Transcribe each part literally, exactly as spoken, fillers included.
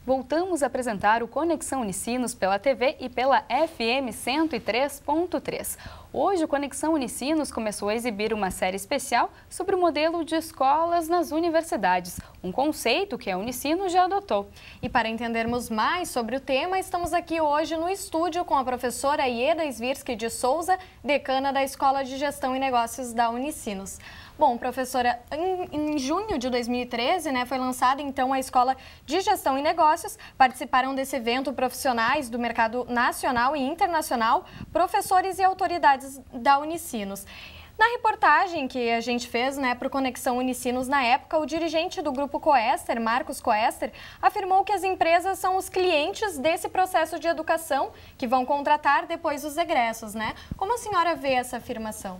Voltamos a apresentar o Conexão Unicinos pela T V e pela F M cento e três ponto três. Hoje, o Conexão Unicinos começou a exibir uma série especial sobre o modelo de escolas nas universidades, um conceito que a Unicinos já adotou. E para entendermos mais sobre o tema, estamos aqui hoje no estúdio com a professora Ieda Svirsky de Souza, decana da Escola de Gestão e Negócios da Unicinos. Bom, professora, em, em junho de dois mil e treze, né, foi lançada então a Escola de Gestão e Negócios. Participaram desse evento profissionais do mercado nacional e internacional, professores e autoridades da Unicinos. Na reportagem que a gente fez, né, para o Conexão Unicinos na época, o dirigente do Grupo Coester, Marcos Coester, afirmou que as empresas são os clientes desse processo de educação que vão contratar depois os egressos, né? Como a senhora vê essa afirmação?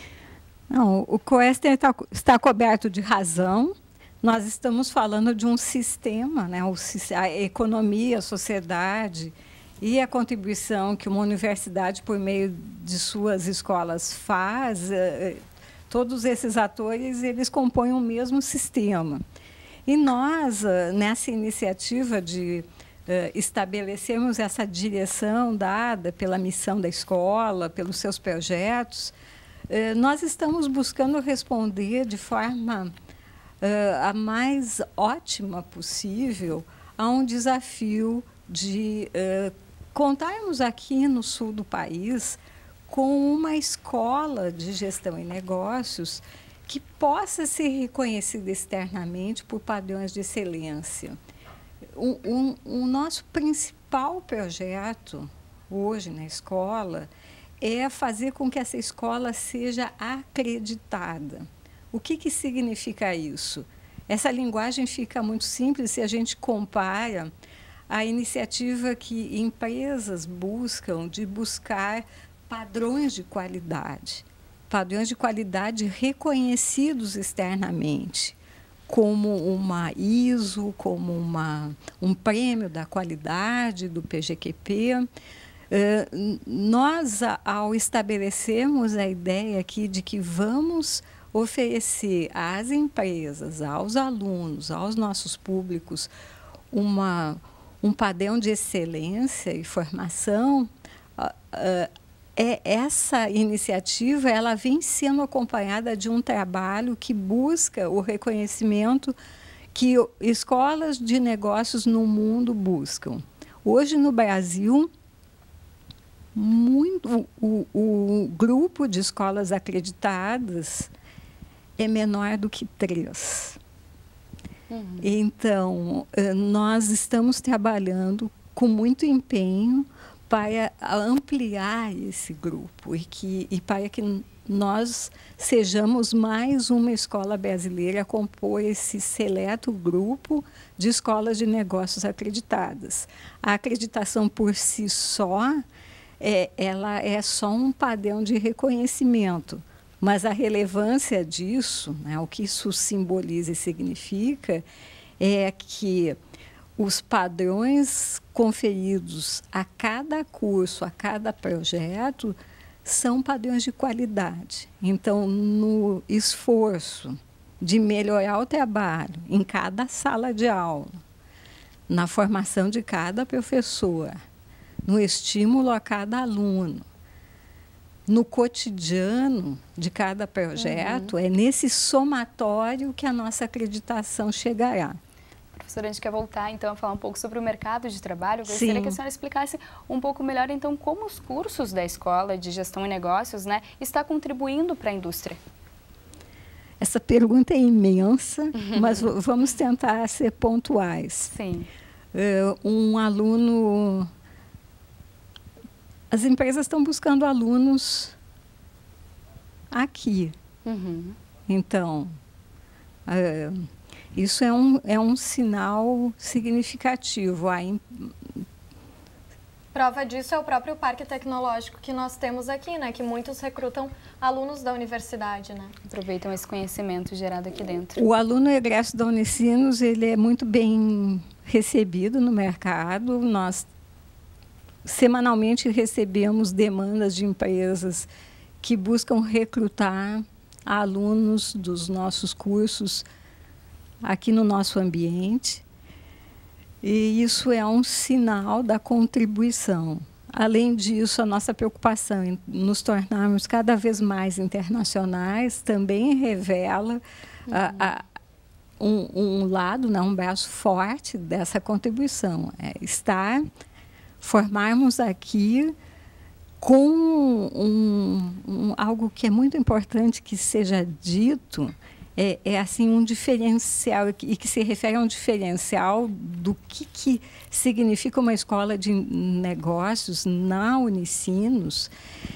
Não, o Coester está, está coberto de razão. Nós estamos falando de um sistema, né, a economia, a sociedade e a contribuição que uma universidade, por meio de suas escolas, faz. Todos esses atores, eles compõem o mesmo sistema. E nós, nessa iniciativa de estabelecermos essa direção dada pela missão da escola, pelos seus projetos, nós estamos buscando responder de forma uh, a mais ótima possível a um desafio de uh, contarmos aqui no sul do país com uma escola de gestão e negócios que possa ser reconhecida externamente por padrões de excelência. O, um, o nosso principal projeto hoje na escola é fazer com que essa escola seja acreditada. O que, que significa isso? Essa linguagem fica muito simples se a gente compara a iniciativa que empresas buscam de buscar padrões de qualidade, padrões de qualidade reconhecidos externamente, como uma I S O, como uma, um prêmio da qualidade do P G Q P. Uh, nós, ao estabelecermos a ideia aqui de que vamos oferecer às empresas, aos alunos, aos nossos públicos, uma, um padrão de excelência e formação, uh, uh, é, essa iniciativa ela vem sendo acompanhada de um trabalho que busca o reconhecimento que escolas de negócios no mundo buscam. Hoje, no Brasil, Muito, o, o grupo de escolas acreditadas é menor do que três. Uhum. Então, nós estamos trabalhando com muito empenho para ampliar esse grupo e, que, e para que nós sejamos mais uma escola brasileira a compor esse seleto grupo de escolas de negócios acreditadas. A acreditação por si só É, ela é só um padrão de reconhecimento, mas a relevância disso, né, o que isso simboliza e significa, é que os padrões conferidos a cada curso, a cada projeto, são padrões de qualidade. Então, no esforço de melhorar o trabalho em cada sala de aula, na formação de cada professor, no estímulo a cada aluno, no cotidiano de cada projeto, uhum. é nesse somatório que a nossa acreditação chegará. Professora, a gente quer voltar então a falar um pouco sobre o mercado de trabalho. Eu gostaria Sim. que a senhora explicasse um pouco melhor então como os cursos da Escola de Gestão e Negócios, né, está contribuindo para a indústria. Essa pergunta é imensa, uhum. mas vamos tentar ser pontuais. Sim. Uh, um aluno... As empresas estão buscando alunos aqui. Uhum. Então, uh, isso é um, é um sinal significativo. A in... Prova disso é o próprio parque tecnológico que nós temos aqui, né? Que muitos recrutam alunos da universidade, né? Aproveitam esse conhecimento gerado aqui dentro. O aluno egresso da Unicinos, ele é muito bem recebido no mercado. Nós semanalmente recebemos demandas de empresas que buscam recrutar alunos dos nossos cursos aqui no nosso ambiente. E isso é um sinal da contribuição. Além disso, a nossa preocupação em nos tornarmos cada vez mais internacionais também revela uhum. a, a, um, um lado, né, um braço forte dessa contribuição. É estar, formarmos aqui com um, um, algo que é muito importante que seja dito, é, é assim um diferencial, e que se refere a um diferencial do que, que significa uma escola de negócios na Unicinos.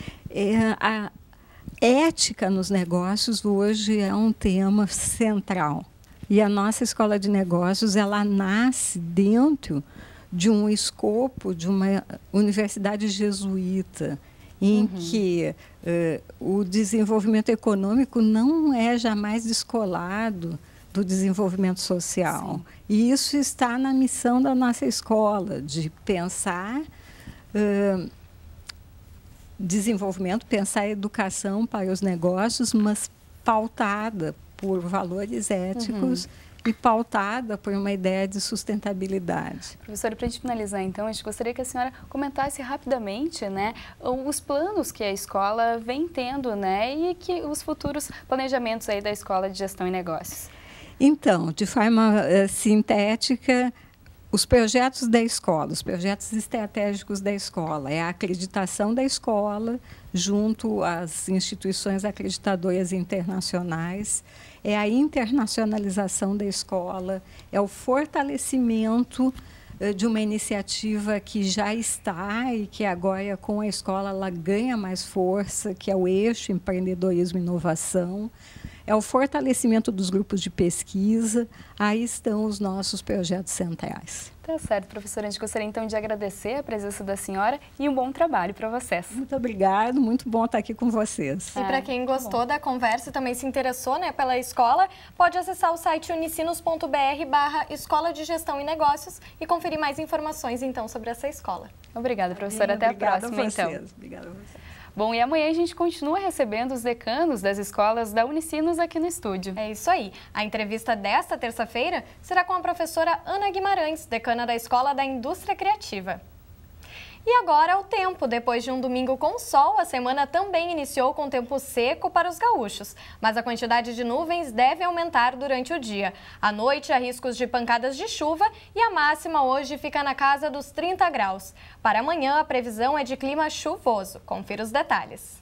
É, a ética nos negócios hoje é um tema central. E a nossa escola de negócios, ela nasce dentro de um escopo de uma universidade jesuíta, em uhum. que uh, o desenvolvimento econômico não é jamais descolado do desenvolvimento social. Sim. E isso está na missão da nossa escola, de pensar uh, desenvolvimento, pensar educação para os negócios, mas pautada por valores éticos uhum. e pautada por uma ideia de sustentabilidade. Professora, para a gente finalizar, então, a gente gostaria que a senhora comentasse rapidamente, né, os planos que a escola vem tendo, né, e que os futuros planejamentos aí da Escola de Gestão e Negócios. Então, de forma uh, sintética, os projetos da escola, os projetos estratégicos da escola, é a acreditação da escola junto às instituições acreditadoras internacionais, é a internacionalização da escola, é o fortalecimento uh, de uma iniciativa que já está e que agora, com a escola, ela ganha mais força, que é o eixo empreendedorismo e inovação. É o fortalecimento dos grupos de pesquisa, aí estão os nossos projetos centrais. Tá certo, professora. A gente gostaria então de agradecer a presença da senhora e um bom trabalho para vocês. Muito obrigada, muito bom estar aqui com vocês. E para quem gostou da conversa e também se interessou, né, pela escola, pode acessar o site unicinos ponto br barra Escola de Gestão e Negócios e conferir mais informações então sobre essa escola. Obrigada, professora. Até a próxima, a então. Obrigada a vocês. Bom, e amanhã a gente continua recebendo os decanos das escolas da Unicinos aqui no estúdio. É isso aí. A entrevista desta terça-feira será com a professora Ana Guimarães, decana da Escola da Indústria Criativa. E agora o tempo. Depois de um domingo com sol, a semana também iniciou com tempo seco para os gaúchos. Mas a quantidade de nuvens deve aumentar durante o dia. À noite, há riscos de pancadas de chuva e a máxima hoje fica na casa dos trinta graus. Para amanhã, a previsão é de clima chuvoso. Confira os detalhes.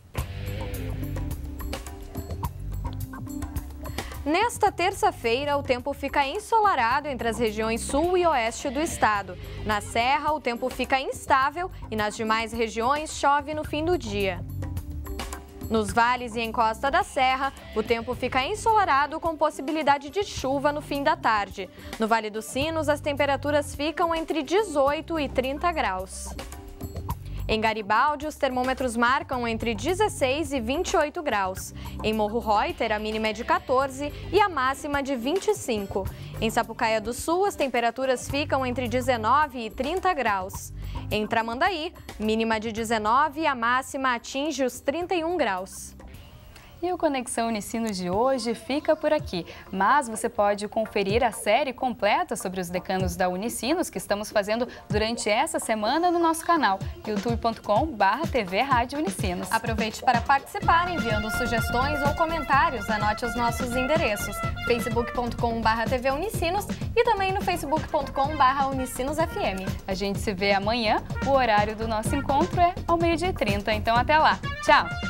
Nesta terça-feira, o tempo fica ensolarado entre as regiões sul e oeste do estado. Na Serra, o tempo fica instável e nas demais regiões chove no fim do dia. Nos vales e encosta da Serra, o tempo fica ensolarado com possibilidade de chuva no fim da tarde. No Vale dos Sinos, as temperaturas ficam entre dezoito e trinta graus. Em Garibaldi, os termômetros marcam entre dezesseis e vinte e oito graus. Em Morro Reuter, a mínima é de quatorze e a máxima de vinte e cinco. Em Sapucaia do Sul, as temperaturas ficam entre dezenove e trinta graus. Em Tramandaí, mínima de dezenove e a máxima atinge os trinta e um graus. E o Conexão Unicinos de hoje fica por aqui, mas você pode conferir a série completa sobre os decanos da Unicinos que estamos fazendo durante essa semana no nosso canal, youtube ponto com barra T V Rádio Unicinos. Aproveite para participar enviando sugestões ou comentários, anote os nossos endereços, facebook ponto com barra T V Unicinos e também no facebook ponto com barra Unicinos F M. A gente se vê amanhã, o horário do nosso encontro é ao meio-dia e trinta, então até lá. Tchau!